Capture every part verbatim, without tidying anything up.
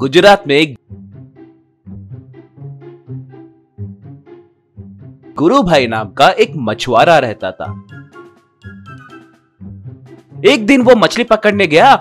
गुजरात में एक गुरु भाई नाम का एक मछुआरा रहता था। एक दिन वो मछली पकड़ने गया।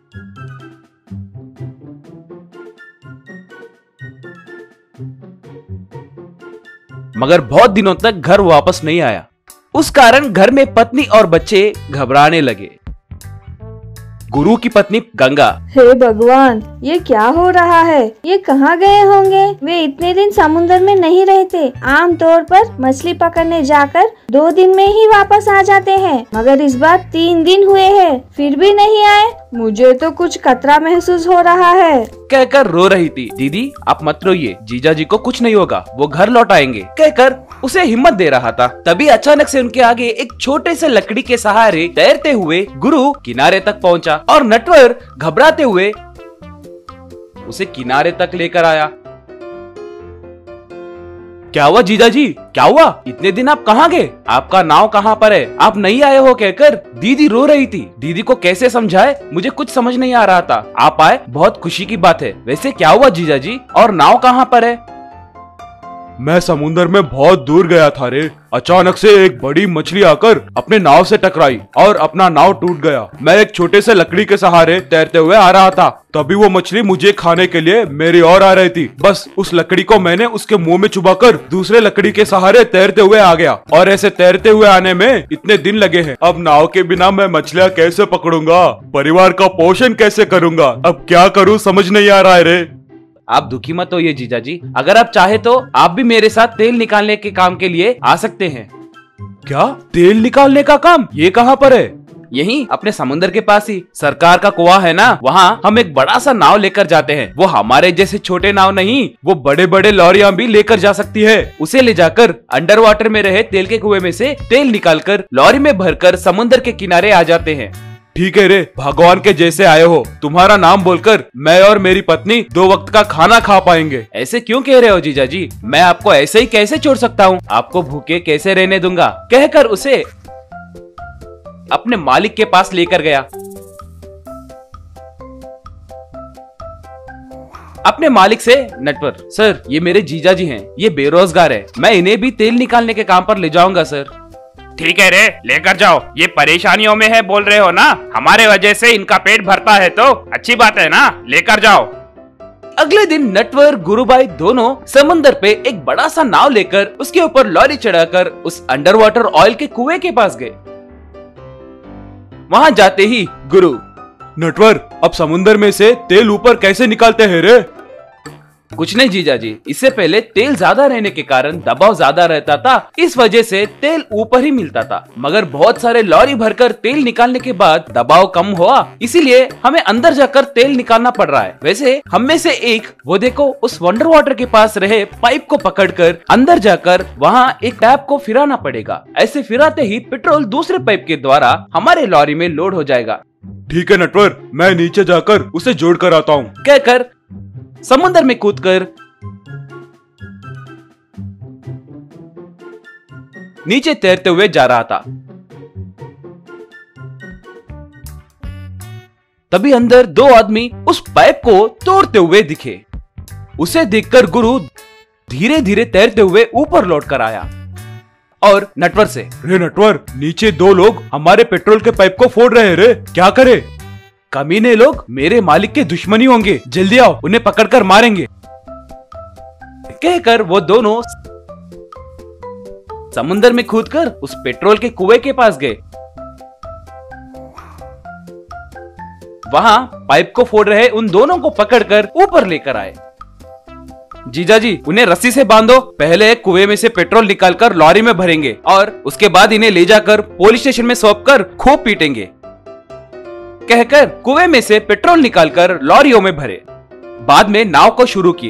मगर बहुत दिनों तक घर वापस नहीं आया। उस कारण घर में पत्नी और बच्चे घबराने लगे। गुरु की पत्नी गंगा, हे भगवान, ये क्या हो रहा है? ये कहाँ गए होंगे? वे इतने दिन समुद्र में नहीं रहते। आमतौर पर मछली पकड़ने जाकर दो दिन में ही वापस आ जाते हैं, मगर इस बार तीन दिन हुए हैं, फिर भी नहीं आए। मुझे तो कुछ खतरा महसूस हो रहा है, कहकर रो रही थी। दीदी आप मत रोइए, जीजा जी को कुछ नहीं होगा, वो घर लौट आएंगे, कहकर उसे हिम्मत दे रहा था। तभी अचानक से उनके आगे एक छोटे से लकड़ी के सहारे तैरते हुए गुरु किनारे तक पहुंचा और नटवर घबराते हुए उसे किनारे तक लेकर आया। क्या हुआ जीजा जी, क्या हुआ? इतने दिन आप कहाँ गए? आपका नाव कहाँ पर है? आप नहीं आए हो, कहकर दीदी रो रही थी। दीदी को कैसे समझाए, मुझे कुछ समझ नहीं आ रहा था। आप आए, बहुत खुशी की बात है। वैसे क्या हुआ जीजा जी, और नाव कहाँ पर है? मैं समुद्र में बहुत दूर गया था रे। अचानक से एक बड़ी मछली आकर अपने नाव से टकराई और अपना नाव टूट गया। मैं एक छोटे से लकड़ी के सहारे तैरते हुए आ रहा था, तभी वो मछली मुझे खाने के लिए मेरी ओर आ रही थी। बस उस लकड़ी को मैंने उसके मुंह में चुबाकर दूसरे लकड़ी के सहारे तैरते हुए आ गया, और ऐसे तैरते हुए आने में इतने दिन लगे हैं। अब नाव के बिना मैं मछलियाँ कैसे पकड़ूंगा? परिवार का पोषण कैसे करूंगा? अब क्या करूँ समझ नहीं आ रहा है रे। आप दुखी मत होइए जीजा जी, अगर आप चाहे तो आप भी मेरे साथ तेल निकालने के काम के लिए आ सकते हैं। क्या? तेल निकालने का काम? ये कहाँ पर है? यहीं अपने समुद्र के पास ही सरकार का कुआं है ना, वहाँ हम एक बड़ा सा नाव लेकर जाते हैं। वो हमारे जैसे छोटे नाव नहीं, वो बड़े बड़े लॉरियां भी लेकर जा सकती है। उसे ले जाकर अंडर वाटर में रहे तेल के कुएं में से तेल निकालकर लॉरी में भरकर समुद्र के किनारे आ जाते हैं। ठीक है रे, भगवान के जैसे आए हो। तुम्हारा नाम बोलकर मैं और मेरी पत्नी दो वक्त का खाना खा पाएंगे। ऐसे क्यों कह रहे हो जीजा जी? मैं आपको ऐसे ही कैसे छोड़ सकता हूँ? आपको भूखे कैसे रहने दूंगा, कहकर उसे अपने मालिक के पास लेकर गया। अपने मालिक से, नटवर सर, ये मेरे जीजा जी हैं, ये बेरोजगार है, मैं इन्हें भी तेल निकालने के काम पर ले जाऊंगा सर। ठीक है रे, लेकर जाओ। ये परेशानियों में है बोल रहे हो ना, हमारे वजह से इनका पेट भरता है तो अच्छी बात है ना, लेकर जाओ। अगले दिन नटवर गुरुभाई दोनों समुद्र पे एक बड़ा सा नाव लेकर उसके ऊपर लॉरी चढ़ाकर उस अंडर वाटर ऑयल के कुएं के पास गए। वहां जाते ही गुरु, नटवर, अब समुद्र में से तेल ऊपर कैसे निकालते हैं रे? कुछ नहीं जीजा जी, इससे पहले तेल ज्यादा रहने के कारण दबाव ज्यादा रहता था, इस वजह से तेल ऊपर ही मिलता था। मगर बहुत सारे लॉरी भरकर तेल निकालने के बाद दबाव कम हुआ, इसीलिए हमें अंदर जाकर तेल निकालना पड़ रहा है। वैसे हम में से एक, वो देखो, उस वंडर वाटर के पास रहे पाइप को पकड़कर अंदर जाकर वहाँ एक टैप को फिराना पड़ेगा। ऐसे फिराते ही पेट्रोल दूसरे पाइप के द्वारा हमारे लॉरी में लोड हो जाएगा। ठीक है नटवर, मैं नीचे जाकर उसे जोड़ कर आता हूँ, कहकर समुद्र में कूदकर नीचे तैरते हुए जा रहा था। तभी अंदर दो आदमी उस पाइप को तोड़ते हुए दिखे। उसे देखकर गुरु धीरे धीरे तैरते हुए ऊपर लौट कर आया और नटवर से, रे नटवर, नीचे दो लोग हमारे पेट्रोल के पाइप को फोड़ रहे हैं रे, क्या करे? कमीने लोग मेरे मालिक के दुश्मनी होंगे, जल्दी आओ, उन्हें पकड़कर मारेंगे, कहकर वो दोनों समुद्र में कूदकर उस पेट्रोल के कुएं के पास गए। वहां पाइप को फोड़ रहे उन दोनों को पकड़कर ऊपर लेकर आए। जीजा जी, उन्हें रस्सी से बांधो, पहले कुएं में से पेट्रोल निकालकर लॉरी में भरेंगे और उसके बाद इन्हें ले जाकर पुलिस स्टेशन में सौंपकर खूब पीटेंगे, कहकर कुएं में से पेट्रोल निकालकर लॉरियों में भरे। बाद में नाव को शुरू किए।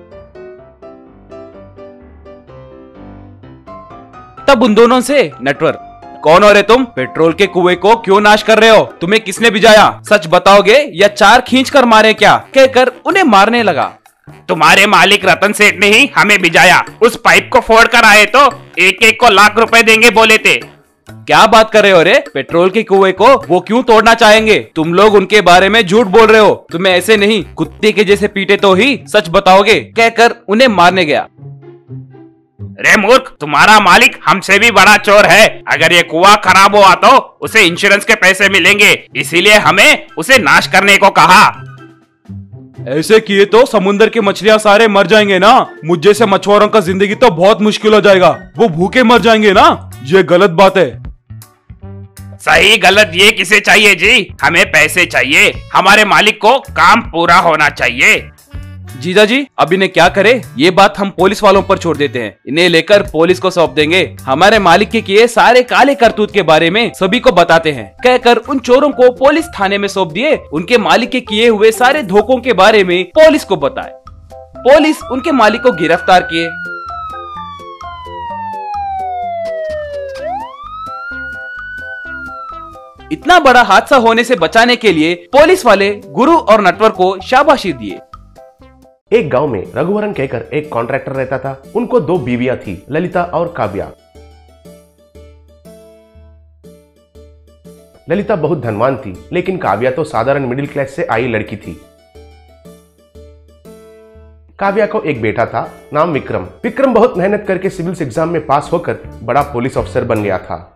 तब उन दोनों से, नटवर, कौन हो रे तुम? पेट्रोल के कुएं को क्यों नाश कर रहे हो? तुम्हें किसने भिजाया? सच बताओगे या चार खींच कर मारे क्या? कहकर उन्हें मारने लगा। तुम्हारे मालिक रतन सेठ ने ही हमें भिजाया। उस पाइप को फोड़ कर आए तो एक एक को लाख रुपए देंगे बोले थे। क्या बात कर रहे हो रे? पेट्रोल के कुएं को वो क्यों तोड़ना चाहेंगे? तुम लोग उनके बारे में झूठ बोल रहे हो। तुम्हें ऐसे नहीं, कुत्ते के जैसे पीटे तो ही सच बताओगे, कहकर उन्हें मारने गया। रे मूर्ख, तुम्हारा मालिक हमसे भी बड़ा चोर है। अगर ये कुआं खराब हुआ तो उसे इंश्योरेंस के पैसे मिलेंगे, इसीलिए हमें उसे नाश करने को कहा। ऐसे किए तो समुद्र की मछलियां सारे मर जाएंगे ना। मुझ जैसे मछुआरों का जिंदगी तो बहुत मुश्किल हो जाएगा, वो भूखे मर जाएंगे ना। ये गलत बात है। सही गलत ये किसे चाहिए जी? हमें पैसे चाहिए, हमारे मालिक को काम पूरा होना चाहिए। जीजा जी, अब इन्हें क्या करे, ये बात हम पुलिस वालों पर छोड़ देते हैं। इन्हें लेकर पुलिस को सौंप देंगे। हमारे मालिक के किए सारे काले करतूत के बारे में सभी को बताते हैं, कहकर उन चोरों को पुलिस थाने में सौंप दिए। उनके मालिक के किए हुए सारे धोखों के बारे में पुलिस को बताए। पुलिस उनके मालिक को गिरफ्तार किए। इतना बड़ा हादसा होने से बचाने के लिए पुलिस वाले गुरु और नटवर को शाबाशी दिए। एक गांव में रघुवरन कहकर एक कॉन्ट्रैक्टर रहता था। उनको दो बीवियां थी, ललिता और काव्या। ललिता बहुत धनवान थी, लेकिन काव्या तो साधारण मिडिल क्लास से आई लड़की थी। काव्या को एक बेटा था, नाम विक्रम। विक्रम बहुत मेहनत करके सिविल्स एग्जाम में पास होकर बड़ा पुलिस अफसर बन गया था।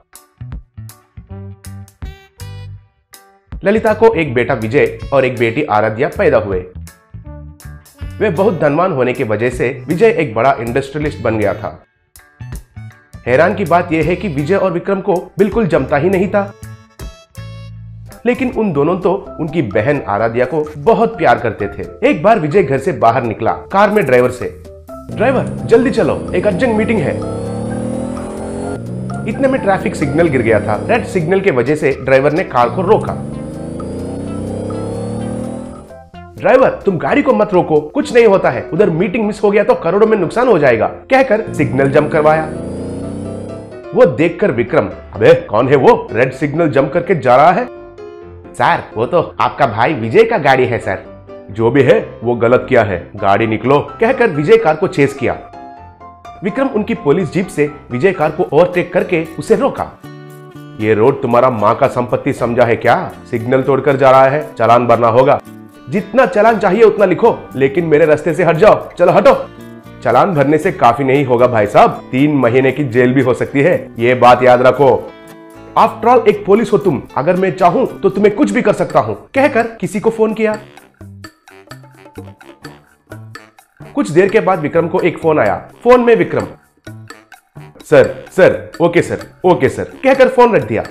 ललिता को एक बेटा विजय और एक बेटी आराध्या पैदा हुए। वे बहुत धनवान होने की वजह से विजय एक बड़ा इंडस्ट्रियलिस्ट बन गया था। हैरान की बात यह है कि विजय और विक्रम को बिल्कुल जमता ही नहीं था, लेकिन उन दोनों तो उनकी बहन आराध्या को बहुत प्यार करते थे। एक बार विजय घर से बाहर निकला कार में ड्राइवर से, ड्राइवर जल्दी चलो, एक अर्जेंट मीटिंग है। इतने में ट्रैफिक सिग्नल गिर गया था। रेड सिग्नल के वजह से ड्राइवर ने कार को रोका। ड्राइवर तुम गाड़ी को मत रोको, कुछ नहीं होता है, उधर मीटिंग मिस हो गया तो करोड़ों में नुकसान हो जाएगा, कहकर सिग्नल जंप करवाया। वो देखकर विक्रम, अबे कौन है वो, रेड सिग्नल जंप करके जा रहा है? सर वो तो आपका भाई विजय का गाड़ी है सर। जो भी है वो गलत किया है, गाड़ी निकलो, कहकर विजय कार को चेस किया। विक्रम उनकी पुलिस जीप से विजय कार को ओवरटेक करके उसे रोका। ये रोड तुम्हारा माँ का संपत्ति समझा है क्या? सिग्नल तोड़कर जा रहा है, चालान भरना होगा। जितना चालान चाहिए उतना लिखो, लेकिन मेरे रास्ते से हट जाओ, चलो हटो। चालान भरने से काफी नहीं होगा भाई साहब, तीन महीने की जेल भी हो सकती है, ये बात याद रखो। आफ्टर ऑल एक पुलिस हो तुम, अगर मैं चाहूं तो तुम्हें कुछ भी कर सकता हूं, कहकर किसी को फोन किया। कुछ देर के बाद विक्रम को एक फोन आया। फोन में Vikram, sir sir okay sir okay sir, कहकर फोन रख दिया।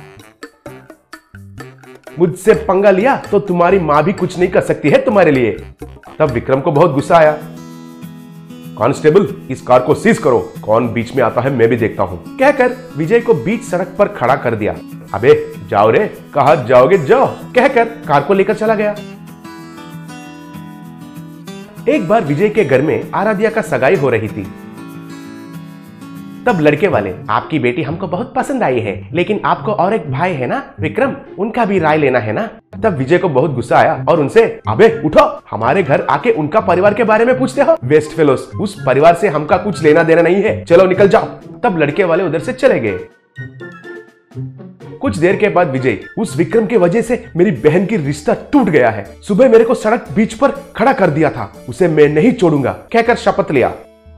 मुझसे पंगा लिया तो तुम्हारी मां भी कुछ नहीं कर सकती है तुम्हारे लिए। तब विक्रम को बहुत गुस्सा आया। कांस्टेबल इस कार को सीज करो, कौन बीच में आता है मैं भी देखता हूं, कहकर विजय को बीच सड़क पर खड़ा कर दिया। अबे जाओ रे, कहां जाओगे जाओ, कहकर कार को लेकर चला गया। एक बार विजय के घर में आराध्या का सगाई हो रही थी। तब लड़के वाले, आपकी बेटी हमको बहुत पसंद आई है, लेकिन आपको और एक भाई है ना विक्रम, उनका भी राय लेना है ना। तब विजय को बहुत गुस्सा आया और उनसे, अबे उठो, हमारे घर आके उनका परिवार के बारे में पूछते हो, वेस्ट फेलोस, उस परिवार से हमका कुछ लेना देना नहीं है, चलो निकल जाओ। तब लड़के वाले उधर से चले गए। कुछ देर के बाद विजय, उस विक्रम की वजह से मेरी बहन की रिश्ता टूट गया है, सुबह मेरे को सड़क बीच पर खड़ा कर दिया था, उसे मैं नहीं छोड़ूंगा, कहकर शपथ लिया।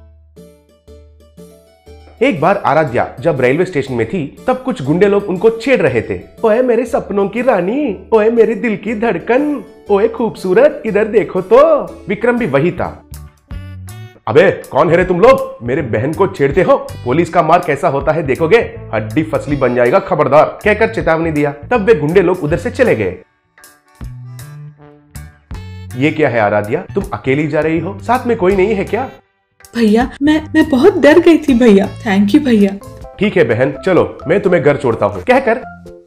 एक बार आराध्या जब रेलवे स्टेशन में थी, तब कुछ गुंडे लोग उनको छेड़ रहे थे। ओए मेरे सपनों की रानी, ओए मेरे दिल की धड़कन, ओए खूबसूरत, इधर देखो तो। विक्रम भी वही था। अबे कौन है रे तुम लोग, मेरे बहन को छेड़ते हो, पुलिस का मार कैसा होता है देखोगे, हड्डी फसली बन जाएगा, खबरदार, कहकर चेतावनी दिया। तब वे गुंडे लोग उधर से चले गए। ये क्या है आराध्या, तुम अकेली जा रही हो, साथ में कोई नहीं है क्या? भैया मैं मैं बहुत डर गई थी भैया, थैंक यू भैया। ठीक है बहन, चलो मैं तुम्हें घर छोड़ता हूँ, कहकर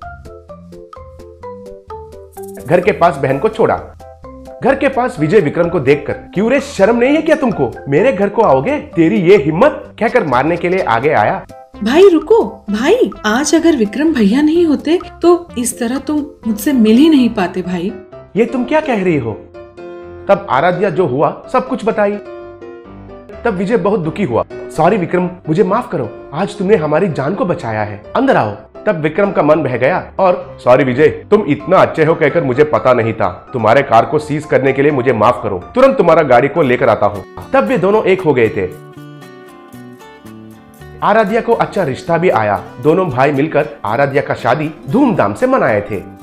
घर के पास बहन को छोड़ा। घर के पास विजय विक्रम को देखकर, क्यों रे शर्म नहीं है क्या तुमको, मेरे घर को आओगे, तेरी ये हिम्मत, कहकर मारने के लिए आगे आया। भाई रुको भाई, आज अगर विक्रम भैया नहीं होते तो इस तरह तुम मुझसे मिल ही नहीं पाते भाई। ये तुम क्या कह रही हो? तब आराध्या जो हुआ सब कुछ बताई। तब विजय बहुत दुखी हुआ। सॉरी विक्रम, मुझे माफ करो, आज तुमने हमारी जान को बचाया है, अंदर आओ। तब विक्रम का मन बह गया और सॉरी विजय, तुम इतना अच्छे हो कहकर मुझे पता नहीं था। तुम्हारे कार को सीज करने के लिए मुझे माफ करो, तुरंत तुम्हारा गाड़ी को लेकर आता हूँ। तब वे दोनों एक हो गए थे। आराध्या को अच्छा रिश्ता भी आया। दोनों भाई मिलकर आराध्या का शादी धूमधाम से मनाए थे।